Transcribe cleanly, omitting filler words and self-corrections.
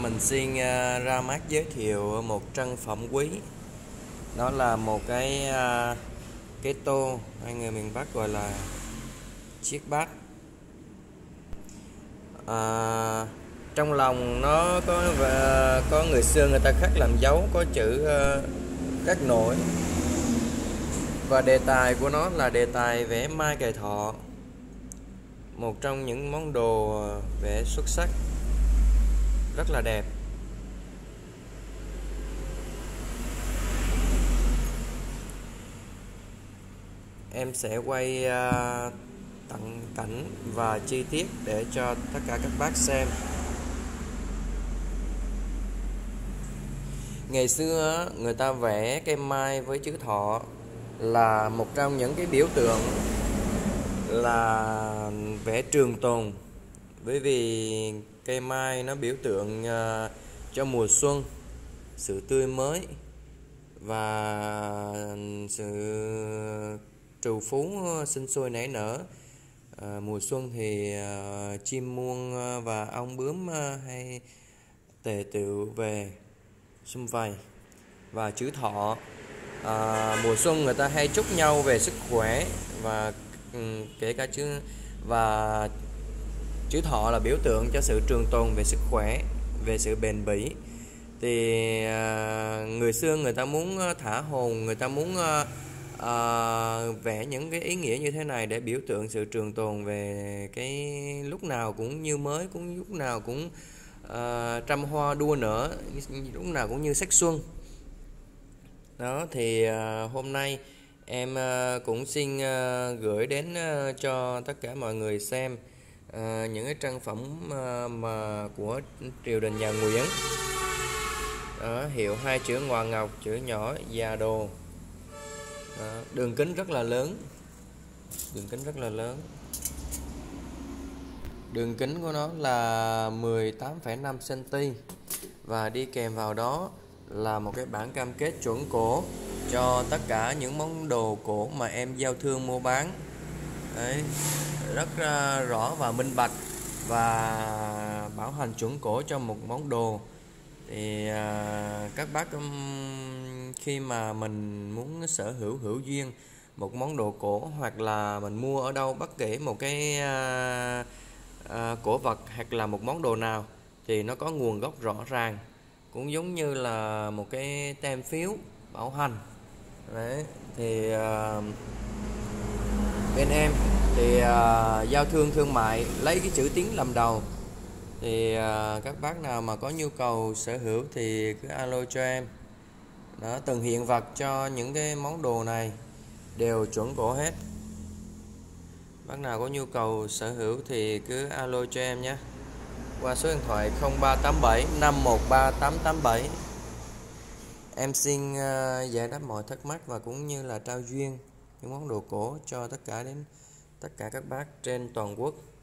Mình xin ra mắt giới thiệu một trân phẩm quý. Đó là một cái tô, hay người miền Bắc gọi là chiếc bát. Trong lòng nó có người xưa người ta khắc làm dấu, có chữ khắc nổi, và đề tài của nó là đề tài vẽ mai cài thọ, một trong những món đồ vẽ xuất sắc, rất là đẹp. Em sẽ quay tận cảnh và chi tiết để cho tất cả các bác xem. Ngày xưa người ta vẽ cây mai với chữ thọ là một trong những cái biểu tượng là vẽ trường tồn, bởi vì cây mai nó biểu tượng cho mùa xuân, sự tươi mới và sự trù phú sinh sôi nảy nở. Mùa xuân thì chim muông và ong bướm hay tề tựu về sum vầy. Và chữ thọ, mùa xuân người ta hay chúc nhau về sức khỏe, và kể cả và chữ thọ là biểu tượng cho sự trường tồn về sức khỏe, về sự bền bỉ. Thì người xưa người ta muốn thả hồn, người ta muốn vẽ những cái ý nghĩa như thế này để biểu tượng sự trường tồn về cái lúc nào cũng như mới, cũng lúc nào cũng trăm hoa đua nở, lúc nào cũng như sắc xuân. Đó thì hôm nay em cũng xin gửi đến cho tất cả mọi người xem những cái trang phẩm mà của triều đình nhà Nguyễn. Đó, hiệu hai chữ Ngoà Ngọc, chữ nhỏ Già Đồ. Đó, đường kính rất là lớn, đường kính rất là lớn. Đường kính của nó là 18,5 cm, và đi kèm vào đó là một cái bản cam kết chuẩn cổ cho tất cả những món đồ cổ mà em giao thương mua bán. Đấy, rất rõ và minh bạch, và bảo hành chuẩn cổ cho một món đồ. Thì các bác khi mà mình muốn sở hữu hữu duyên một món đồ cổ, hoặc là mình mua ở đâu bất kể một cái cổ vật hoặc là một món đồ nào, thì nó có nguồn gốc rõ ràng, cũng giống như là một cái tem phiếu bảo hành. Đấy, thì bên em thì giao thương thương mại lấy cái chữ Tiếng làm đầu. Thì các bác nào mà có nhu cầu sở hữu thì cứ alo cho em. Đó, từng hiện vật cho những cái món đồ này đều chuẩn cổ hết. Bác nào có nhu cầu sở hữu thì cứ alo cho em nhé, qua số điện thoại 0387 513 887. Em xin giải đáp mọi thắc mắc và cũng như là trao duyên những món đồ cổ cho tất cả các bác trên toàn quốc.